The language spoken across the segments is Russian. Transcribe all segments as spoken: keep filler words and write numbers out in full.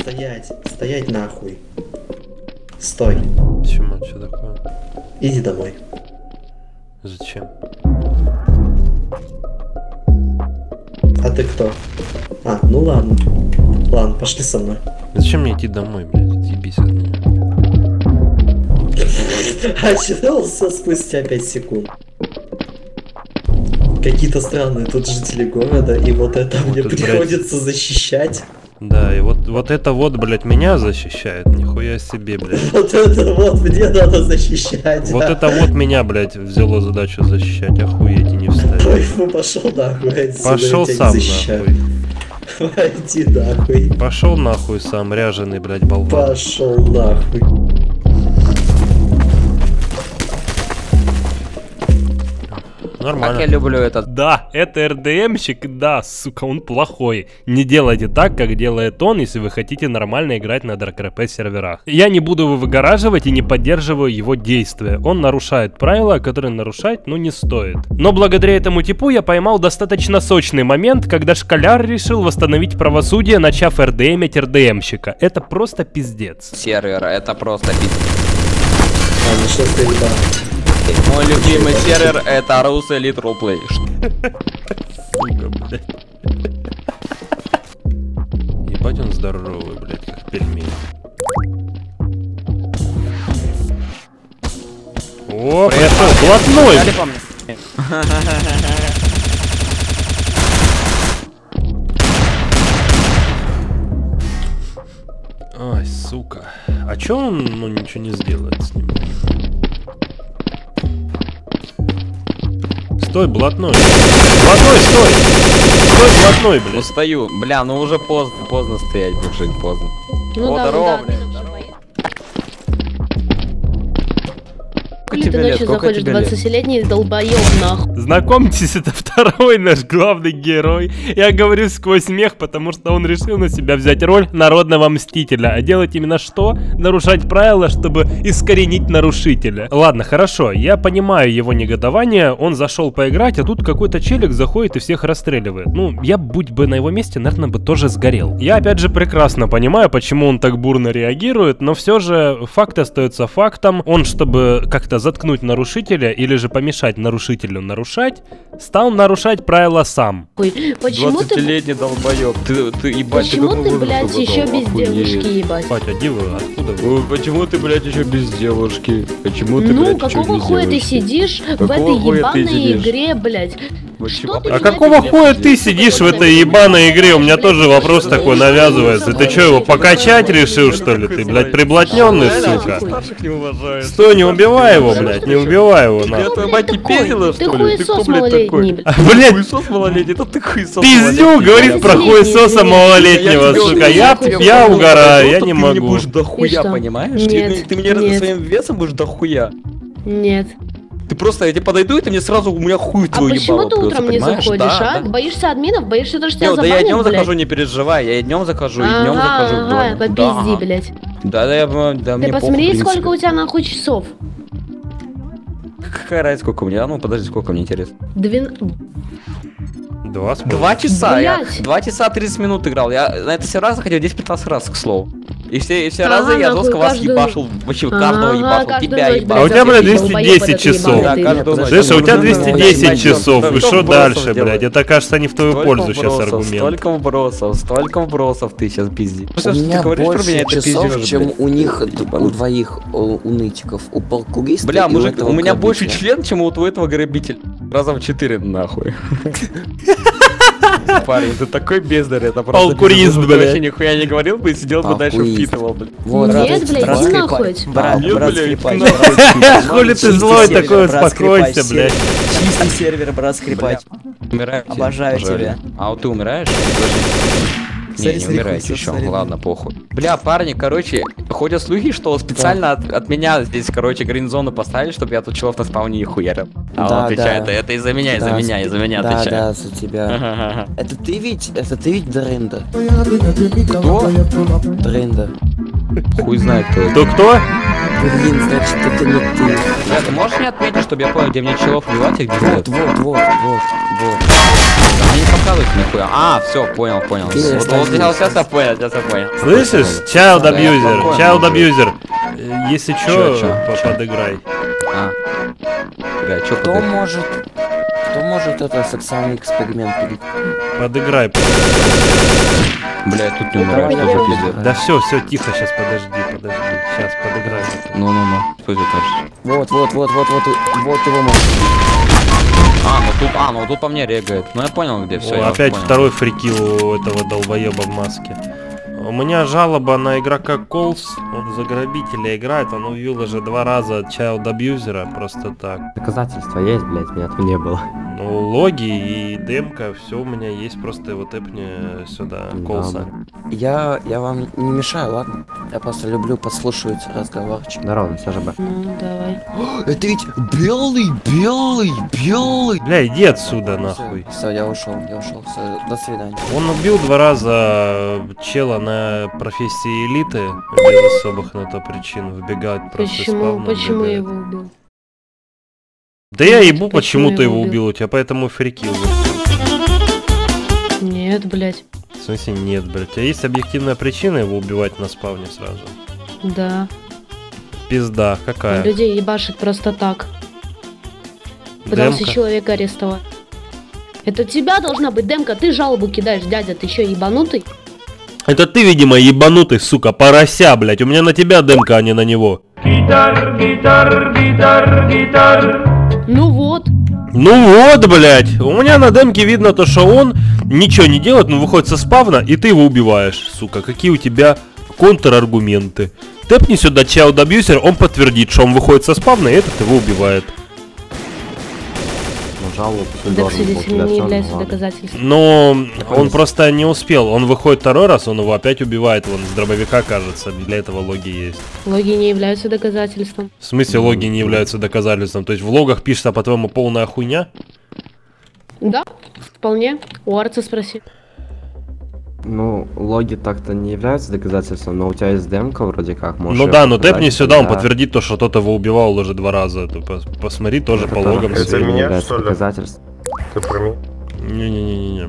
Стоять, стоять нахуй. Стой. Почему? Что такое? Иди домой. Зачем? А ты кто? А, ну ладно. Ладно, пошли со мной. Зачем мне идти домой, блядь? Отъебись от меня. Очнулся спустя пять секунд. Какие-то странные тут жители города, и вот это вот мне это, приходится блядь... защищать. Да, и вот, вот это вот, блядь, меня защищает. Нихуя себе, блядь. Вот это вот мне надо защищать. Вот это вот меня, блядь, взяло задачу защищать. Охуеть и не встать. Ой, ну пошел нахуй. Пошел сам нахуй. Иди нахуй. Пошел нахуй сам, ряженый, блядь, болван. Пошел нахуй. Нормально. Как я люблю этот. Да, это РДМщик, да, сука, он плохой. Не делайте так, как делает он, если вы хотите нормально играть на ДаркРП серверах. Я не буду его выгораживать и не поддерживаю его действия. Он нарушает правила, которые нарушать, ну, не стоит. Но благодаря этому типу я поймал достаточно сочный момент, когда школяр решил восстановить правосудие, начав РДМить РДМщика. Это просто пиздец. Сервер, это просто пиздец. А, ну что ты, ебал? Мой любимый сервер это Рус Elite Roleplay. Сука, блядь. Ебать он здоровый, блядь, как пельмень. О, пришел, блатной! Ой, сука. А чё он, ну, ничего не сделает с ним? Стой, блатной. Блатной, стой! Стой, блатной, блядь. Устаю. Бля, ну уже поздно, поздно стоять, мужик, поздно. Ну, О, да, здорово, да, блядь, да, здорово. Или ты ночью заходишь, двадцатилетний долбоёб, нахуй. Знакомьтесь, это второй наш главный герой. Я говорю сквозь смех, потому что он решил на себя взять роль народного мстителя. А делать именно что? Нарушать правила, чтобы искоренить нарушителя. Ладно, хорошо, я понимаю его негодование. Он зашел поиграть, а тут какой-то челик заходит и всех расстреливает. Ну, я, будь бы на его месте, наверное, бы тоже сгорел. Я, опять же, прекрасно понимаю, почему он так бурно реагирует, но все же факт остается фактом. Он, чтобы как-то заткнуть нарушителя или же помешать нарушителю нарушать, стал нарушать правила сам. Ой, почему двадцатилетний долбоёб, ты, ты ебать, почему ты, ты, блядь, еще без девушки, ебать? Бать, а вы, откуда вы? Ой, почему ты, блядь, еще без девушки? Почему ты, ну, блядь, какого хуя ты сидишь какого в этой ебаной сидишь? игре, блядь? Что ты а какого хуя ты сидишь в этой ебаной игре? У меня тоже вопрос такой навязывается. Ты что, его покачать решил, что ли? Ты, блядь, приблотненный, сука? Стой, не убивай его, блядь, не убивай его, Я нахуй. твоя мать не пиздила, Ты что ли? Ты кто, хуесос блядь, такой? малолетний, блядь. Блядь, Хуесос малолетний, это ты хуесос пиздюк говорит про хуесоса малолетнего, сука. Я, я угораю, я не Ты мне могу. будешь дохуя, понимаешь? Ты, Нет, ты мне нет. своим весом будешь дохуя. Нет. Ты просто, я тебе подойду, и ты мне сразу, у меня хуй А твой почему ебало ты прётся, утром не понимаешь? заходишь, Да, а? да. Боишься админов? Боишься, то, что тебя Не, да забанят, я днем блядь? захожу, не переживай, я и днем захожу, и днем Ага, захожу. ага, вдвоем. попизди, Да. блядь. Да, да, я, да, Ты мне посмотри, похуй, в сколько принципе. у тебя нахуй часов. Какая разница, сколько у меня? А ну, подожди, сколько мне интересно. Двен... Два, Два часа, я Блядь. два часа тридцать минут играл. Я на это все раз заходил десять-пятнадцать раз, к слову. И все, и все Ага, разы я нахуй, жестко вас каждую- ебашил, вообще Ага, каждого ебашил, каждую тебя ночь, ебашил. А у тебя, блядь, двести долбоёб десять этот часов. ебаный, Да, ты. каждую ночь. Слышь, а у тебя Ну, двести ну, десять ну, часов, и столько что вбросов дальше, делаешь. блядь? Это, кажется, не в твою Столько пользу сейчас вбросов, аргумент. Столько вбросов, столько вбросов ты сейчас пизди. У меня больше часов, пиздёж, чем блядь. у них, у двоих, у, у нытиков, у полкуриста. Бля, и у мужик, этого у меня больше грабителя. член, чем у этого грабителя. Раза в четыре, нахуй. Парень, ты такой бездарь, это просто... Полкурист, пиздец. Ты блядь. вообще нихуя не говорил бы и сидел бы дальше Полкурист. впитывал, блядь. Вот, Нет, брат, блядь, брат, иди скрипач. нахуй. Брат, Нет, брат, блядь, скрипач, ну. брат, скрипач. Хули ты Чистый злой сервер, такой, брат, успокойся, скрипач, блядь. Чистый сервер, брат, скрипач. Умираешь? Обожаю тебя. А вот ты умираешь? Не, Смотри, не смотри, умираете хуй, еще, смотри. ладно, похуй. Бля, парни, короче, ходят слухи, что специально от, от меня здесь, короче, грин-зону поставили, чтобы я тут челов на спауне не хуярил. А Да, он отвечает, да. это из-за меня, из-за Да, меня, из-за меня Да, отвечает. да, за тебя. Это ты ведь, это ты ведь Дрында? Кто? Дрында. Хуй знает, кто это. Кто кто? Блин, значит, это не ты. Бля, ты можешь мне отметить, чтобы я понял, где мне челов убивать и где Вот, нет? вот, вот, вот, вот. Да, мне не показывается нихуя. А, все, понял, понял. Ты Вот, вот, остановись. сейчас, сейчас я понял, сейчас я понял. Слышишь? Child Да, я abuser, спокойно child уже. abuser. Э, Если Чё, чё, чё, по- чё? подыграй. А. Бля, чё Кто ты? может... Кто может это сексуальный эксперимент перед... Подыграй. Бля, я тут не Давай, умираю, давай, что за давай. пиздец? Да все, все, тихо, сейчас подожди, подожди. Сейчас подыграй. Ну-ну-ну, что это дальше? Вот, вот, вот, вот, вот, вот его можно. А, ну тут, а, ну тут по мне регает. Ну я понял, где все. О, опять второй фрикил у этого долбоеба в маске. У меня жалоба на игрока Колс. Он за грабителя играет. Он убил уже два раза child абьюзера. Просто так. Доказательства есть, блядь, меня этого не было. Ну, логи и демка, все у меня есть. Просто его тэпни сюда, Да, Колса. Я, я вам не мешаю, ладно? Я просто люблю подслушивать разговорчик. Здорово, все же, Ну, давай. Это ведь белый, белый, белый. Бля, иди отсюда, нахуй. Все, я ушел, я ушел. Все, до свидания. Он убил два раза чела на профессии элиты. Без особых на то причин. Вбегает просто Почему, спавном, почему я вбегает. его убил? Да я ебу, Почему почему ты я его его убил, у тебя поэтому фрикил. Нет, блядь. В смысле нет, блядь. У тебя есть объективная причина его убивать на спавне сразу? Да. Пизда, какая? Людей ебашит просто так. Пытался Демка? человека арестовать. Это у тебя должна быть демка, ты жалобу кидаешь, дядя, ты что, ебанутый? Это ты, видимо, ебанутый, сука, порося, блядь. У меня на тебя демка, а не на него. Ну вот. Ну вот, блядь. У меня на демке видно то, что он ничего не делает, но выходит со спавна, и ты его убиваешь, сука. Какие у тебя контраргументы? Тэпни сюда child abuser, он подтвердит, что он выходит со спавна, и этот его убивает. Ну, жалобу Так свидетель не является доказательством. Но он просто не успел. Он выходит второй раз, он его опять убивает. Вон с дробовика, кажется. Для этого логи есть. Логи не являются доказательством. В смысле логи не являются доказательством? То есть в логах пишется, по-твоему, полная хуйня? Да, вполне. У Арца спроси. Ну, логи так-то не являются доказательством, но у тебя есть демка вроде как, можешь Ну её да, но показать, тэпни сюда, он тогда подтвердит то, что тот его убивал уже два раза. Ты пос- посмотри тоже это по тоже, логам. в принципе, Это не меня, является что ли? доказательством. Ты про меня? Не-не-не-не.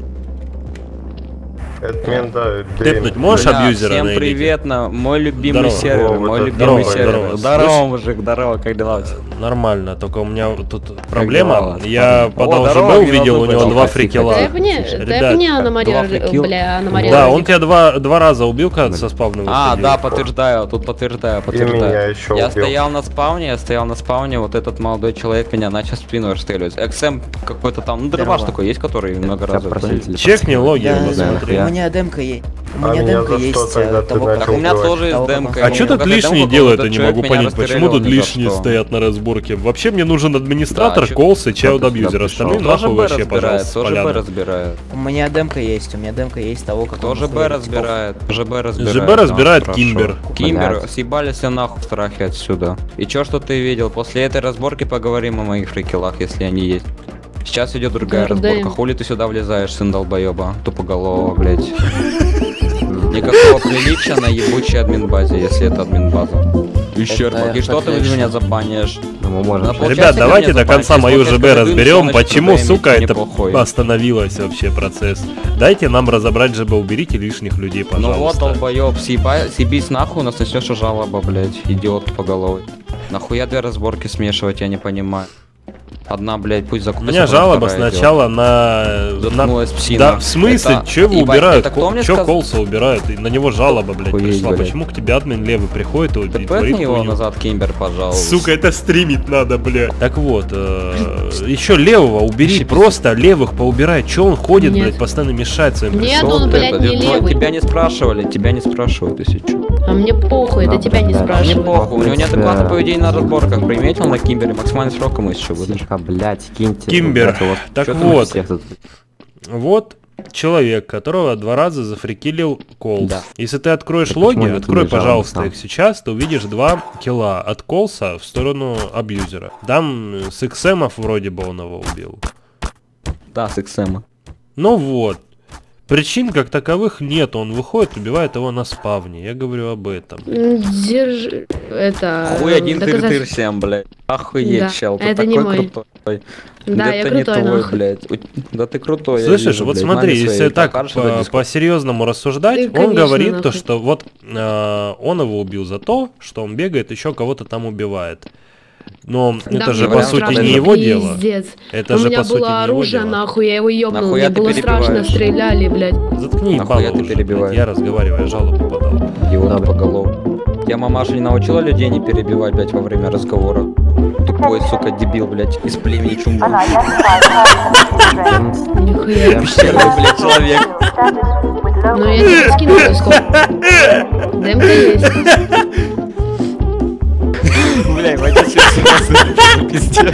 Это мен, да. Тэпнуть можешь Бля, абьюзера всем на элите? привет, на мой любимый Здорово. сервер, О, мой вот это любимый здорово, сервер. здорово. Здорово, Слышь? мужик, здорово, как дела у тебя? Нормально, только у меня вот тут проблема. дела? Я О, по здорово, ЛЖБ не увидел, у надо него было два тихо, фрикила. Тэпни, Ребят, тэпни Аномария, два фрикил. бля, Аномария. Да, он тебя два, два раза убил, когда со спавна А, выходил. да, подтверждаю, тут подтверждаю, И подтверждаю. меня еще Я убил. стоял на спауне, я стоял на спауне, вот этот молодой человек меня начал в спину расстреливать. Экс Эм какой-то там, ну дробаш такой есть, который много раз. просили. Чекни логи, Я- посмотри. Я- У меня демка есть. У А меня меня демка за есть. что тогда э, ты того, начал Так у меня убивать? тоже есть Того, демка. как- А ему что тут показать лишние демку, делают, я этот не человек могу меня понять, почему расстреливал тут ни за лишние что. стоят на разборке. Вообще мне нужен администратор, Да, чё- колс и child Кто-то абьюзер, сюда остальные пришёл. Тоже нахуй Б вообще, разбирает, пожалуйста, тоже Б поляна. разбирает. У меня демка есть, у меня демка есть того, как Тоже он Б хуярит разбирает, тоже Б разбирает. ЖБ да, разбирает хорошо. Кимбер. Кимбер, Блядь. съебались все нахуй в страхе отсюда. И чё, что ты видел? После этой разборки поговорим о моих фрикелах, если они есть. Сейчас идет другая Да, разборка. да. Хули ты сюда влезаешь, сын долбоеба, тупоголового, блять. Никакого приличия на ебучей админбазе, если это админбаза. Исчерпок. И что ты конечно. меня забанишь? Ну, мы можем. Да, сейчас. получается, Ребят, ты давайте меня до конца забанишь, мою если ЖБ вот я разберем, начну почему, тебя сука, иметь, это неплохой. остановилось вообще процесс. Дайте нам разобрать ЖБ, уберите лишних людей, Ну вот, пожалуйста. долбоеб, съеба- съебись нахуй, у нас начнешь жалоба, блять, идиот тупоголовый. Нахуя две разборки смешивать, я не понимаю. Одна, блядь, пусть У закупится. меня жалоба сначала на... на... Заткнулась псина. Да, в смысле? Это- Че его ебать, убирают? это кто мне Че сказ- Колса убирают? И на него жалоба, блядь, Охуеть, пришла. блядь. Почему к тебе админ левый приходит и, Ты и творит пэтни его хуйню? назад, Кимбер, пожалуйста. Сука, это стримить надо, блядь. Так вот, э, еще левого убери, Ещё просто левых поубирай. Че он ходит, Нет. блядь, постоянно мешает своим Нет, присутствием? он, блядь, Это, не твой- левый. Тебя не спрашивали, тебя не спрашивают, если чё. А мне похуй, это Да, тебя не блядь. Мне спрашивают. похуй, у него принципе, неадекватное поведение на разборках. Приметил на Кимбере, максимальный срок ему еще выдашь. Тихо, блядь, киньте. Кимбер. Блядь, вот Так Чё ты вот, всех тут- вот человек, которого два раза зафрикилил Колс. Да. Если ты откроешь Так почему логи, не открой, убежал пожалуйста, сам? их сейчас, ты увидишь два килла от Колса в сторону абьюзера. Там э, с иксэмов вроде бы он его убил. Да, с Иксэма. Ну вот. Причин как таковых нет, он выходит, убивает его на спавне, я говорю об этом. Держи... Это... Хуй один доказать- тыр-тыр всем, блядь. Охуеть, Да, чел, ты это такой не мой. крутой. Да, я Это не крутой, твой, нахуй. блядь. У- Да ты крутой, я Слышишь, вижу, вот блядь. смотри, Маме если своей так покажешь этот по- диск. по-серьезному рассуждать, Да, он конечно, говорит то, нахуй. что вот э, он его убил за то, что он бегает, еще кого-то там убивает. Но Да, это мне же было по сути страшно, не его дело. пиздец. Это У же меня по сути было не его оружие, дело. нахуй, я его ёбнул, Нахуя мне ты было страшно, перебиваешь? стреляли, блядь. Заткни Нахуя ебало ты уже, перебиваешь? блядь, я разговариваю, я жалобу подал. Идиот тупоголовый. Я мамаша не научила людей не перебивать, блядь, во время разговора. Тупой, сука, дебил, блядь, из племени Чумба. Нихуя. Пещерный, блядь, человек. Ну я тебе скину диску. Демка есть. Бля, водитель с ума сойти, пиздец.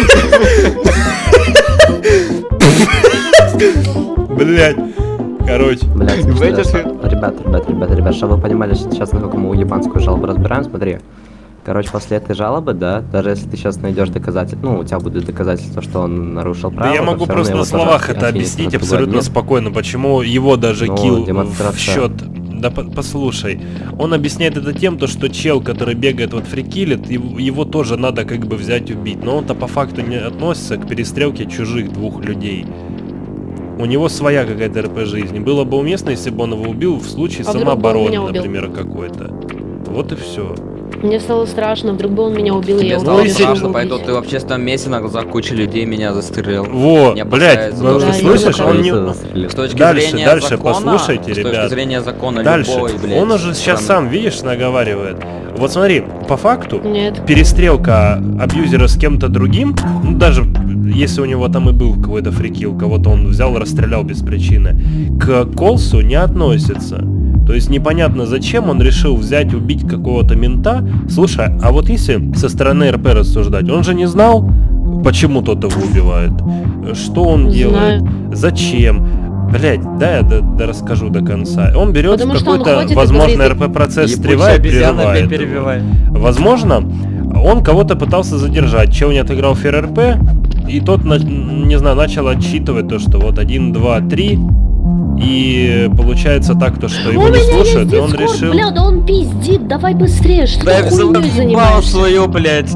Блять. Короче. Блядь, Выйдешь что- ребят, ребят, ребят, ребят, чтобы вы понимали сейчас, насколько мы уебанскую жалобу разбираем, смотри. Короче, после этой жалобы, да, даже если ты сейчас найдешь доказательства, ну, у тебя будут доказательства, что он нарушил правила, Да я то могу всё равно просто его на словах тоже это отменят объяснить на другой абсолютно день. спокойно, почему его даже Ну, килл в демонстрация. счет. Да по- послушай, он объясняет это тем, то, что чел, который бегает вот фрикилит, его, его тоже надо как бы взять убить, но он-то по факту не относится к перестрелке чужих двух людей. У него своя какая-то РП жизни. Было бы уместно, если бы он его убил в случае А вдруг бы он самообороны, меня убил? например, какой-то. Вот и все. Мне стало страшно, вдруг бы он меня убил, и Тебе я стало решила страшно, убить. поэтому ты в общественном месте на глазах кучи людей меня застрелил. Во, Не блять, опасается вы даже. Да, слышишь, я он не... Застрелил. С точки Дальше, зрения дальше, закона, послушайте, с ребят. точки зрения закона Дальше. любой, блядь, Он уже сейчас страны. сам, видишь, наговаривает. Вот смотри, по факту, Нет. перестрелка абьюзера с кем-то другим, ну даже если у него там и был какой-то фрикил, кого-то он взял, расстрелял без причины, к Колсу не относится. То есть непонятно, зачем он решил взять, убить какого-то мента. Слушай, а вот если со стороны РП рассуждать, он же не знал, почему тот его убивает, что он Знаю. делает, зачем. Блять, да я да, да расскажу до конца. Он берет Потому что он какой-то, ходит и возможно, говорит, РП-процесс, Ебучая стревает, обезьяна, прерывает блядь, его. перебивай. Возможно, он кого-то пытался задержать. Чел не отыграл ФРРП, и тот, на- не знаю, начал отсчитывать то, что вот один, два, три, и получается так, то, что его У не меня слушают, есть и он Discord, решил... бля, да он пиздит, давай быстрее, что Да ты я хуйней заебал занимаешься? свою, блядь.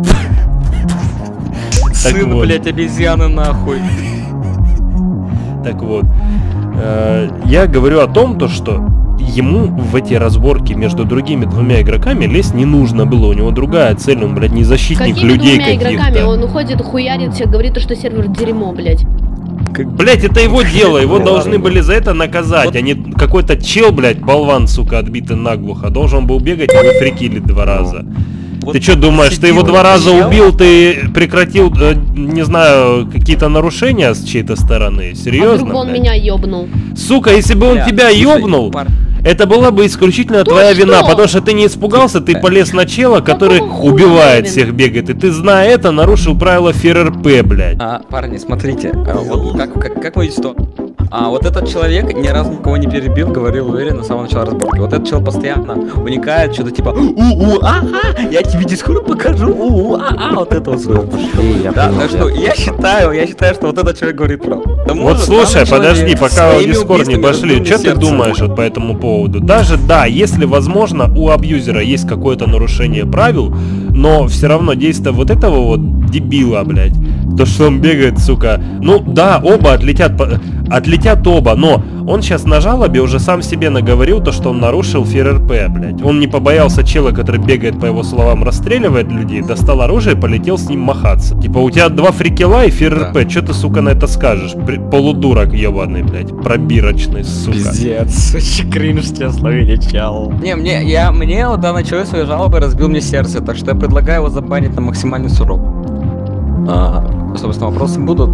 Сын, вот. блядь, обезьяны нахуй. Так вот, э, я говорю о том, то, что ему в эти разборки между другими двумя игроками лезть не нужно было, у него другая цель, он, блядь, не защитник Какими людей двумя игроками? каких-то. Он уходит, хуярит всех, говорит, что сервер дерьмо, блядь. Блять, это его дело, его Ну, должны ладно. были за это наказать, Вот. а не какой-то чел, блядь, болван, сука, отбитый наглухо, должен был бегать и его фрикилить два раза. Вот Ты что думаешь, ты его сидел, два раза чел. убил, ты прекратил, э, не знаю, какие-то нарушения с чьей-то стороны? А Серьезно? вдруг бы он блядь? меня ёбнул? Сука, если бы он Бля, тебя слушай, ёбнул, пар- это была бы исключительно То твоя что? вина, потому что ты не испугался, ты полез на чела, который хуя убивает я всех, бегает, и ты, зная это, нарушил правила ФРРП, блядь. А, парни, смотрите, а, вот как, как, как вы видите, что... А вот этот человек ни разу никого не перебил, говорил уверенно с самого начала разборки. Вот этот человек постоянно уникает что-то типа у-у, ага, я тебе дискорд покажу, у-у, ага, вот это вот Ну, слово. пошли, я Да, понял, так что я- я считаю, я считаю, что вот этот человек говорит правду. Да Вот может, слушай, данный подожди, человек пока в своими Дискорд не убийствами пошли, разбил что мне ты сердце. думаешь вот по этому поводу? Даже да, если возможно у абьюзера есть какое-то нарушение правил, но все равно действие вот этого вот дебила, блядь, то что он бегает, сука, ну да, оба отлетят, по- отлетят оба, но он сейчас на жалобе уже сам себе наговорил то, что он нарушил ФРРП, блядь. Он не побоялся чела, который бегает, по его словам, расстреливает людей, достал оружие и полетел с ним махаться. Типа, у тебя два фрикела и ФРРП, Да. что ты, сука, на это скажешь? При- полудурок ебаный, блядь, пробирочный, сука. Пиздец, очень кринж тебе словили, чел. Не, мне, я, мне вот данный человек своей жалобой разбил мне сердце, так что я предлагаю его забанить на максимальный срок. А, собственно, вопросы будут.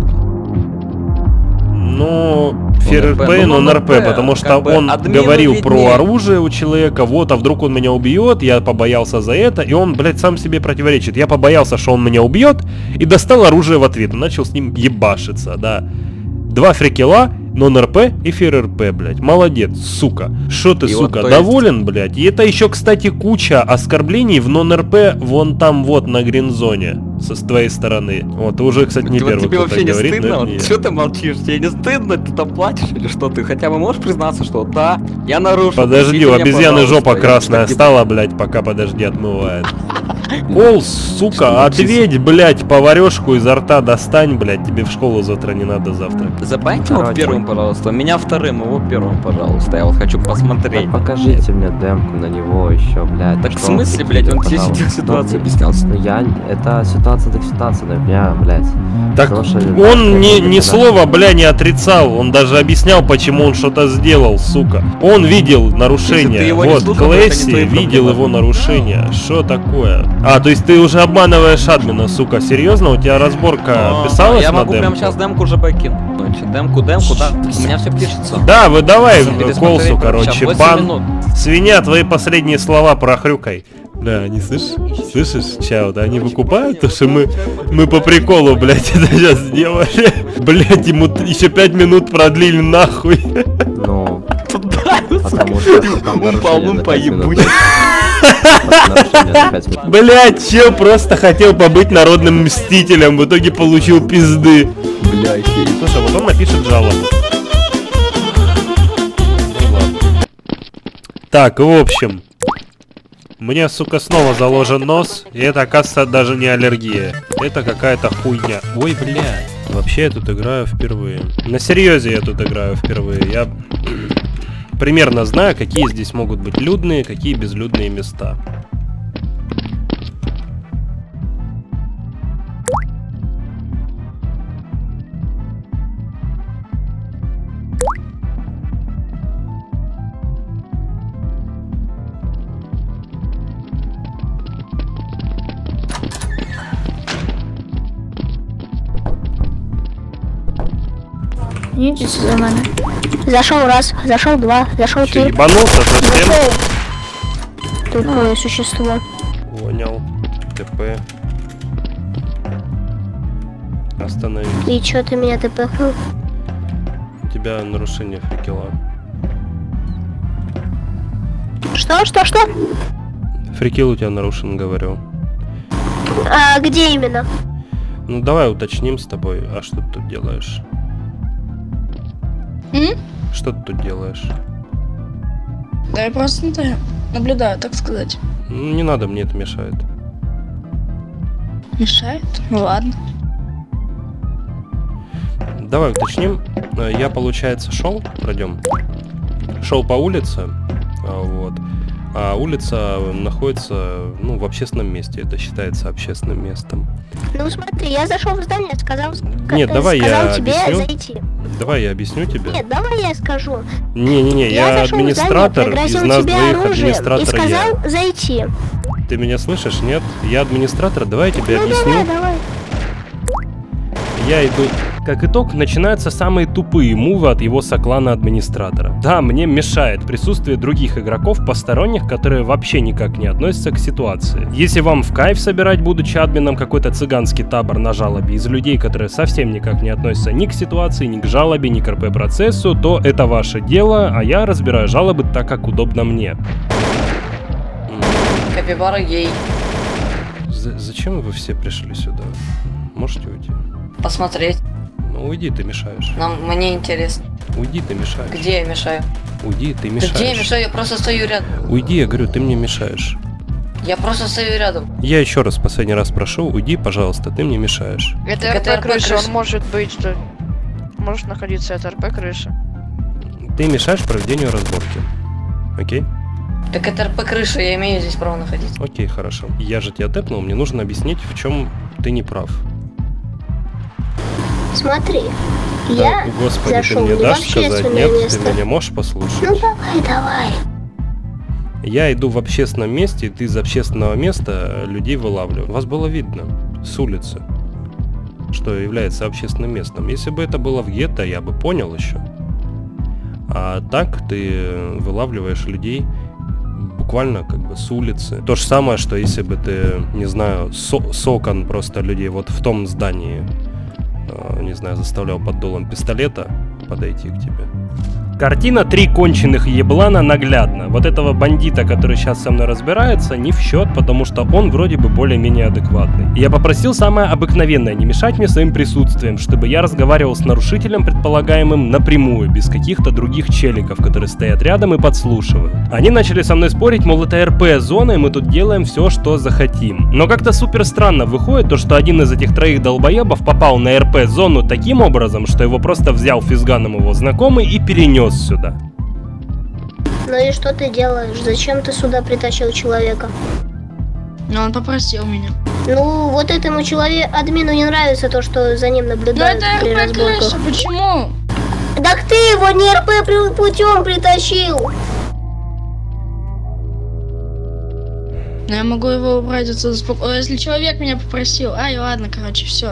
Ну, РП, ФРРП, ну, но ну, на РП, РП, потому что как бы он админу говорил виднее. про оружие у человека, вот, а вдруг он меня убьет, я побоялся за это, и он, блядь, сам себе противоречит. Я побоялся, что он меня убьет, и достал оружие в ответ, и начал с ним ебашиться, да. Два фрикела, нон-РП, эфир РП, блядь. Молодец, сука. Шо ты, И сука, вот, то есть- доволен, блядь? И это еще, кстати, куча оскорблений в нон-РП вон там вот на гринзоне. Со с твоей стороны. Вот, ты уже, кстати, не Вот первый, тебе кто вообще так не говорит, стыдно? но Вот не- что ты молчишь? Тебе не стыдно? Ты там плачешь или что? Ты хотя бы можешь признаться, что да, я нарушил. Подожди, простите у меня, обезьяны пожалуйста, жопа я красная так не стала, блядь, пока подожди отмывает. Кол, сука, ответь, блядь, поварешку изо рта достань, блядь, тебе в школу завтра не надо завтра. Забаньте его Короче. первым, пожалуйста. Меня вторым, его первым, пожалуйста. Я вот хочу посмотреть. Так покажите мне демку на него еще, блядь. Так в что смысле, он блядь, он тебе пожалуйста. сидел ситуацию Ну, объяснялся. Ну я, это ситуация так ситуация, для меня, блядь. Так Потому что- он ни, ни Да. слова, бля, не отрицал, он даже объяснял, почему он что-то сделал, сука. Он видел Если ты нарушение, его не вот, слушал, то это не Клэсси твои видел проблемы. его нарушение. Что такое? А, то есть ты уже обманываешь админа, сука, серьезно? У тебя разборка А, писалась Я на могу прямо демку? сейчас демку уже покинуть. Демку, демку, да. У меня все пишется. Да, выдавай Можем пересмотреть Колсу, прямо короче, сейчас, восемь бан. минут. Свинья, твои последние слова прохрюкай. Да, не слышишь? Слышишь, Чао, да они выкупают, то что мы, мы по приколу, блядь, это сейчас сделали. Блядь, ему еще пять минут продлили нахуй. Ну, потому что там Умпа, нарушение на умпа, пять минут. ебуть. Нарушение на пять минут. Блядь, чел просто хотел побыть народным мстителем, в итоге получил пизды. Бля, охереть. Слушай, вот он напишет жалобу. Так, в общем. Мне, сука, снова заложен нос, и это, оказывается, даже не аллергия. Это какая-то хуйня. Ой, блядь. Вообще я тут играю впервые. На серьезе я тут играю впервые. Я примерно знаю, какие здесь могут быть людные, какие безлюдные места. Идите за нами. Зашел раз, зашел два, зашел Че, три. ебанулся совсем? Зашел. Тупое существо. Понял. ТП. Остановись. И чё ты меня тпхнул? У тебя нарушение фрикела. Что, что, что? Фрикел у тебя нарушен, говорю. А где именно? Ну давай уточним с тобой, а что ты тут делаешь? М? Что ты тут делаешь? Да я просто ну, да, наблюдаю, так сказать. Ну, не надо, мне это мешает. Мешает? Ну ладно. Давай уточним. Э, Я, получается, шел, пройдем. Шел по улице, а, вот. А улица находится, ну, в общественном месте. Это считается общественным местом. Ну смотри, я зашел в здание, сказал, Нет, э, давай сказал я тебе объясню. зайти. Давай я объясню тебе. Нет, давай я скажу. Не-не-не, Я, я зашел в здание, администратор, из пригрозил нас тебе двоих оружием и администратор я. сказал зайти. Ты меня слышишь? Нет? Я администратор, давай я тебе Ну объясню. давай, давай. Я иду. Как итог, начинаются самые тупые мувы от его соклана администратора. Да, мне мешает присутствие других игроков, посторонних, которые вообще никак не относятся к ситуации. Если вам в кайф собирать, будучи админом, какой-то цыганский табор на жалобе из людей, которые совсем никак не относятся ни к ситуации, ни к жалобе, ни к РП-процессу, то это ваше дело, а я разбираю жалобы так, как удобно мне. Капибара гей. З- зачем вы все пришли сюда? Можете уйти? Посмотреть. Ну уйди, ты мешаешь. Нам мне интересно. Уйди, ты мешаешь. Где я мешаю? Уйди, ты Да мешаешь. где я мешаю? Я просто стою рядом. Уйди, я говорю, ты мне мешаешь. Я просто стою рядом. Я еще раз последний раз прошу, уйди, пожалуйста, ты мне мешаешь. Это Это РП крыша, крыша. он может быть, что может находиться, это РП крыша. Ты мешаешь проведению разборки. Окей? Так это РП крыша, я имею здесь право находиться. Окей, хорошо. Я же тебя тэпнул, мне нужно объяснить, в чем ты не прав. Смотри, Да, я господи, зашел ты мне не в дашь сказать? общественное Нет, место. ты меня можешь послушать? Ну давай, давай. Я иду в общественном месте, и ты из общественного места людей вылавливаешь. Вас было видно с улицы, что является общественным местом. Если бы это было в гетто, я бы понял еще. А так ты вылавливаешь людей буквально как бы с улицы. То же самое, что если бы ты, не знаю, со- с окон просто людей вот в том здании, э, не знаю, заставлял под дулом пистолета подойти к тебе. Картина «Три конченых еблана» наглядна. Вот этого бандита, который сейчас со мной разбирается, не в счет, потому что он вроде бы более-менее адекватный. Я попросил самое обыкновенное не мешать мне своим присутствием, чтобы я разговаривал с нарушителем предполагаемым напрямую, без каких-то других челиков, которые стоят рядом и подслушивают. Они начали со мной спорить, мол, это эр пэ-зона, и мы тут делаем все, что захотим. Но как-то супер странно выходит то, что один из этих троих долбоебов попал на эр пэ-зону таким образом, что его просто взял физганом его знакомый и перенес сюда. Ну и что ты делаешь? Зачем ты сюда притащил человека? Ну, он попросил меня. Ну, вот этому человеку, админу не нравится то, что за ним наблюдают Ну, при это эр разборках. пэ-крыша, почему? Так ты его не эр пэ путем притащил. Но я могу его убрать отсюда спокойно. Если человек меня попросил. Ай, ладно, короче, все.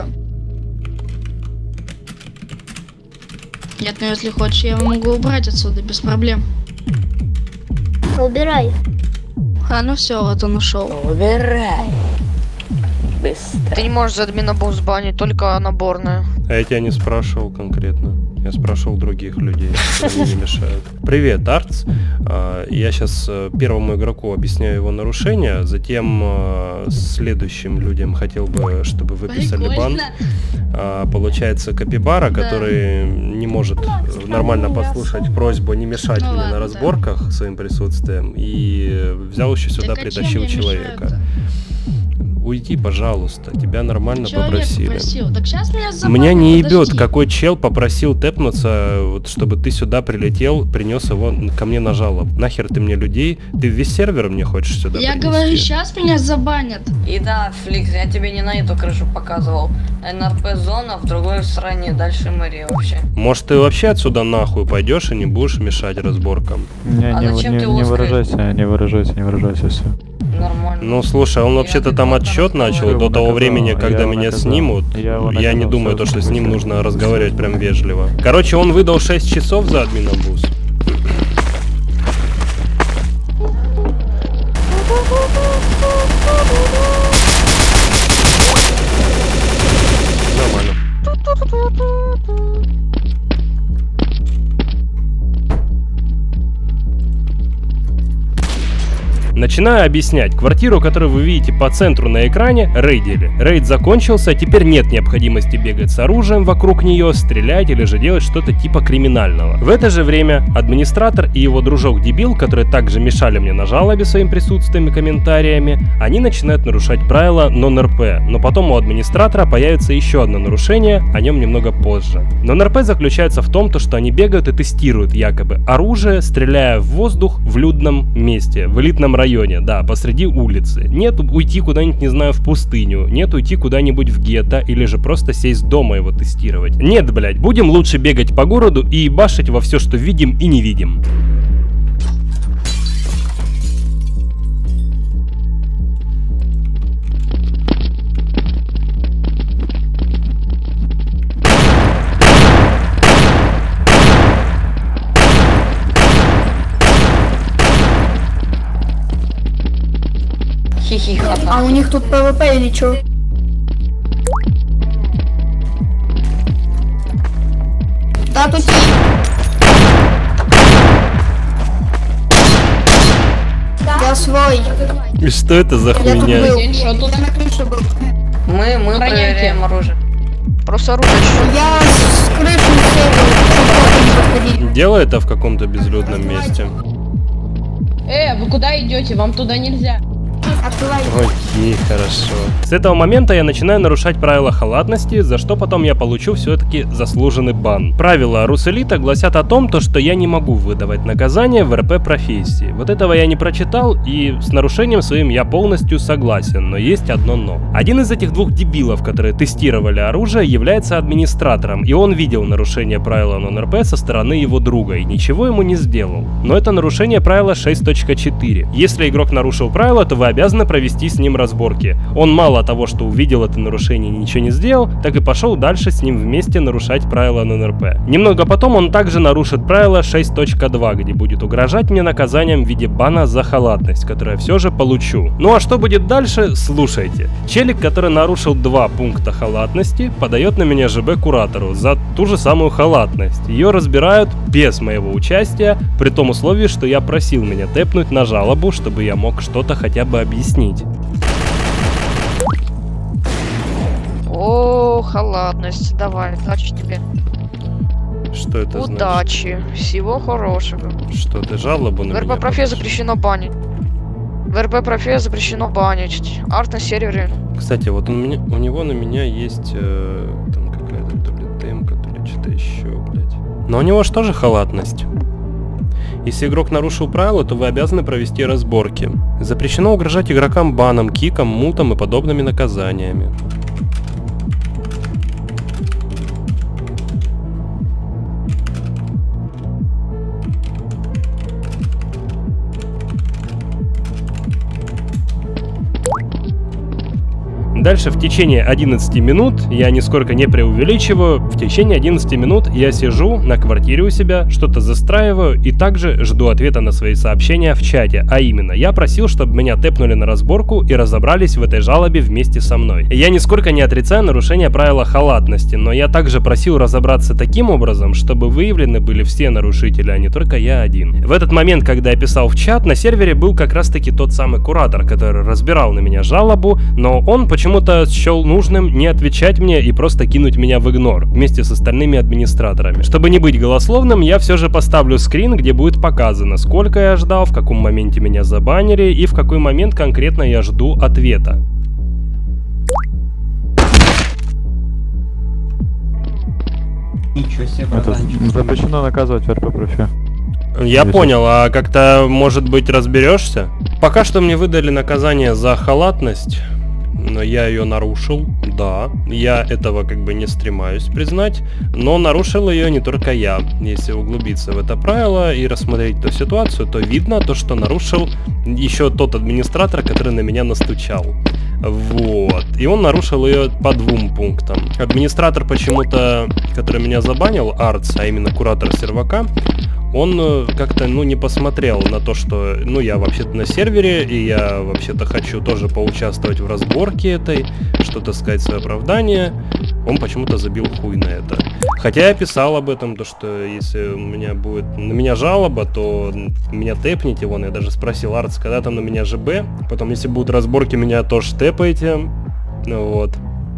Нет, ну если хочешь, я его могу убрать отсюда без проблем. Убирай. А, ну все, вот он ушел. Убирай. Быстро. Ты не можешь за админа босс банить, только наборная. А я тебя не спрашивал конкретно. Я спрашивал других людей, которые мне не мешают. Привет, Артс. А, Я сейчас первому игроку объясняю его нарушения, затем а, следующим людям хотел бы, чтобы выписали бан. А, Получается, Капибара, который не может нормально послушать просьбу не мешать Ну мне ладно, на разборках своим присутствием, и взял еще сюда, Так а чем притащил мне человека. мешают-то? Уйди, пожалуйста, тебя нормально Человек попросили. попросил. Так сейчас меня забанят, Меня не ебет, подожди. какой чел попросил тэпнуться, вот, чтобы ты сюда прилетел, принес его ко мне на жалоб. Нахер ты мне людей? Ты весь сервер мне хочешь сюда Я принести? говорю, сейчас меня забанят. И да, Фликс, я тебе не на эту крышу показывал. эн эр пэ-зона в другой стране, дальше мэрия вообще. Может, ты вообще отсюда нахуй пойдешь и не будешь мешать разборкам? Не, А не, зачем не, ты не его выражайся, не выражайся, не выражайся, все. Нормально. Ну, слушай, он вообще-то там отчет начал до того времени, когда меня снимут. Я не думаю, то, что с ним нужно разговаривать прям вежливо. Короче, он выдал шесть часов за админом бус. Нормально. Начинаю объяснять. Квартиру, которую вы видите по центру на экране, рейдили. Рейд закончился, теперь нет необходимости бегать с оружием вокруг нее, стрелять или же делать что-то типа криминального. В это же время администратор и его дружок-дебил, которые также мешали мне на жалобе своим присутствием и комментариями, они начинают нарушать правила нон-эр пэ. Но потом у администратора появится еще одно нарушение, о нем немного позже. Нон-эр пэ заключается в том, то, что они бегают и тестируют якобы оружие, стреляя в воздух в людном месте, в элитном районе. районе, да, посреди улицы. Нет уйти куда-нибудь, не знаю, в пустыню. Нет уйти куда-нибудь в гетто или же просто сесть дома его тестировать. Нет, блять, будем лучше бегать по городу и ебашить во все, что видим и не видим. Хихихата. А у них тут пэ вэ пэ или чё? Да, тут... Я свой. И что это за Я тут хуйня? был. Я на крыше был. Мы, мы проверяем оружие. Просто оружие. Я с крыши сейвил, чтобы не подходили. Делай это в каком-то безлюдном месте. Э, вы куда идете? Вам туда нельзя. Окей, хорошо. С этого момента я начинаю нарушать правила халатности, за что потом я получу все-таки заслуженный бан. Правила Русэлита гласят о том, то, что я не могу выдавать наказание в эр пэ-профессии. Вот этого я не прочитал, и с нарушением своим я полностью согласен, но есть одно но. Один из этих двух дебилов, которые тестировали оружие, является администратором, и он видел нарушение правила нон-эр пэ со стороны его друга, и ничего ему не сделал. Но это нарушение правила шесть точка четыре. Если игрок нарушил правила, то вы обязаны обязаны провести с ним разборки. Он мало того, что увидел это нарушение и ничего не сделал, так и пошел дальше с ним вместе нарушать правила эн эн эр пэ. Немного потом он также нарушит правило шесть точка два, где будет угрожать мне наказанием в виде бана за халатность, которое я все же получу. Ну а что будет дальше, слушайте. Челик, который нарушил два пункта халатности, подает на меня жэ бэ куратору за ту же самую халатность. Ее разбирают без моего участия, при том условии, что я просил меня тэпнуть на жалобу, чтобы я мог что-то хотя бы объяснить. О, халатность. Давай, удачи тебе. Что это значит? Удачи. Всего хорошего. Что, ты жалобу на В эр пэ меня профе подашь? запрещено банить. В эр пэ профе запрещено банить. Арт на сервере. Кстати, вот у, меня, у него на меня есть э, там какая-то то ли темка, то ли что-то еще, блядь. Но у него же тоже халатность. Если игрок нарушил правила, то вы обязаны провести разборки. Запрещено угрожать игрокам баном, киком, мутом и подобными наказаниями. Дальше в течение одиннадцати минут, я нисколько не преувеличиваю, в течение одиннадцати минут я сижу на квартире у себя, что-то застраиваю и также жду ответа на свои сообщения в чате. А именно, я просил, чтобы меня тэпнули на разборку и разобрались в этой жалобе вместе со мной. Я нисколько не отрицаю нарушение правила халатности, но я также просил разобраться таким образом, чтобы выявлены были все нарушители, а не только я один. В этот момент, когда я писал в чат, на сервере был как раз таки тот самый куратор, который разбирал на меня жалобу, но он почему-то счел нужным не отвечать мне и просто кинуть меня в игнор вместе с остальными администраторами. Чтобы не быть голословным, я все же поставлю скрин, где будет показано, сколько я ждал, в каком моменте меня забанили и в какой момент конкретно я жду ответа. Ничего себе, это запрещено наказывать в эр пэ профе. Я Если... понял, а как-то, может быть, разберешься? Пока что мне выдали наказание за халатность. Но я ее нарушил, да, я этого как бы не стремаюсь признать, но нарушил ее не только я. Если углубиться в это правило и рассмотреть эту ситуацию, то видно то, что нарушил еще тот администратор, который на меня настучал. Вот, и он нарушил ее по двум пунктам. Администратор почему-то, который меня забанил, Артс, а именно куратор сервака, он как-то, ну, не посмотрел на то, что, ну, я вообще-то на сервере, и я вообще-то хочу тоже поучаствовать в разборке этой, что-то сказать свое оправдание. Он почему-то забил хуй на это. Хотя я писал об этом, то, что если у меня будет на меня жалоба, то меня тэпните, вон, я даже спросил, Артс, когда там на меня жэ бэ, потом, если будут разборки, меня тоже тэпаете, ну, вот.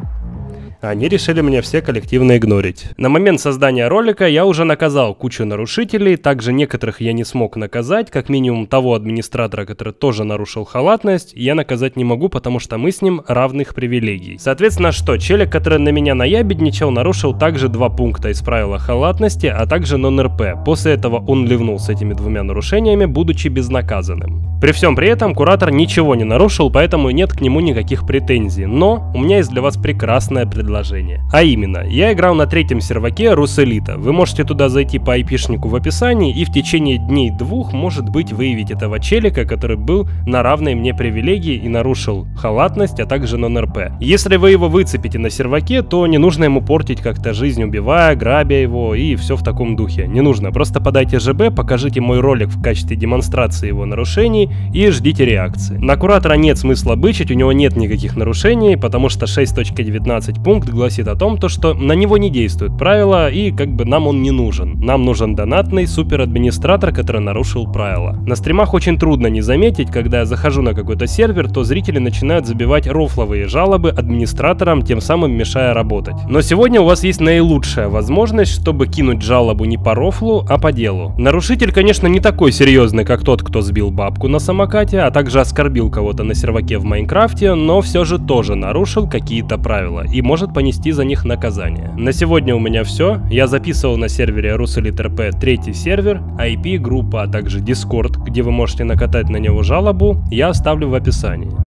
Они решили меня все коллективно игнорить. На момент создания ролика я уже наказал кучу нарушителей, также некоторых я не смог наказать, как минимум того администратора, который тоже нарушил халатность, я наказать не могу, потому что мы с ним равных привилегий. Соответственно, что, челик, который на меня наябедничал, нарушил также два пункта из правила халатности, а также нон эр пэ. После этого он ливнул с этими двумя нарушениями, будучи безнаказанным. При всем при этом куратор ничего не нарушил, поэтому нет к нему никаких претензий, но у меня есть для вас прекрасное предложение. А именно, я играл на третьем серваке Русэлита. Вы можете туда зайти по айпишнику в описании и в течение дней двух, может быть, выявить этого челика, который был на равной мне привилегии и нарушил халатность, а также нон эр пэ. Если вы его выцепите на серваке, то не нужно ему портить как-то жизнь, убивая, грабя его и все в таком духе. Не нужно, просто подайте жэ бэ, покажите мой ролик в качестве демонстрации его нарушений и ждите реакции. На куратора нет смысла бычить, у него нет никаких нарушений, потому что шесть точка девятнадцать пункт гласит о том, то, что на него не действуют правила и как бы нам он не нужен. Нам нужен донатный супер-администратор, который нарушил правила. На стримах очень трудно не заметить, когда я захожу на какой-то сервер, то зрители начинают забивать рофловые жалобы администраторам, тем самым мешая работать. Но сегодня у вас есть наилучшая возможность, чтобы кинуть жалобу не по рофлу, а по делу. Нарушитель, конечно, не такой серьезный, как тот, кто сбил бабку на самокате, а также оскорбил кого-то на серваке в Майнкрафте, но все же тоже нарушил какие-то правила и может понести за них наказание. На сегодня у меня все. Я записывал на сервере Русэлит эр пэ третий сервер, ай пи, группа, а также Discord, где вы можете накатать на него жалобу, я оставлю в описании.